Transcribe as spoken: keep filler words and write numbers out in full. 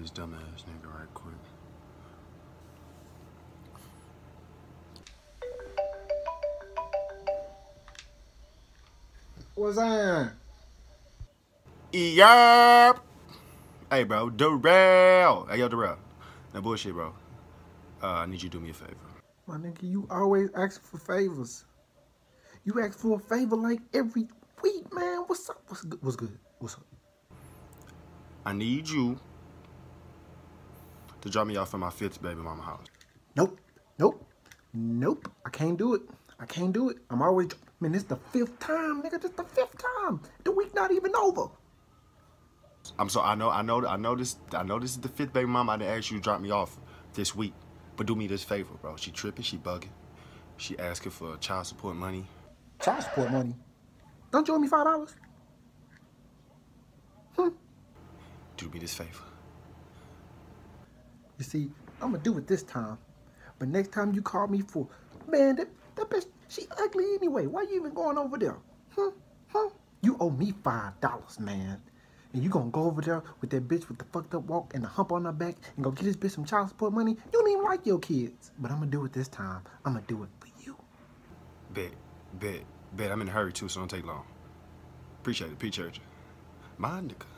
this dumbass nigga right quick. What's that? Yup. Hey, bro, Darrell. Hey, yo, Darrell. Now, bullshit, bro. Uh, I need you to do me a favor. My nigga, you always ask for favors. You ask for a favor like every week, man. What's up? What's good? What's good? What's up? I need you to drop me off at my fifth baby mama house. Nope. Nope. Nope. I can't do it. I can't do it. I'm always, man, this the fifth time, nigga. This the fifth time. The week not even over. I'm so I know I know I know this I know this is the fifth baby mama I didn't ask you to drop me off this week. But do me this favor, bro. She tripping, she bugging. She asking for child support money. Child support money? Don't you owe me five dollars? Hmm. Do me this favor. You see, I'm gonna do it this time. But next time you call me for, man, that, that bitch, she ugly anyway. Why you even going over there? Hmm? Hmm? You owe me five dollars, man. And you gonna go over there with that bitch with the fucked up walk and the hump on her back and go get this bitch some child support money? You don't even like your kids. But I'm gonna do it this time. I'm gonna do it for you. Bet, bet, bet. I'm in a hurry too, so don't take long. Appreciate it, appreciate you. My nigga.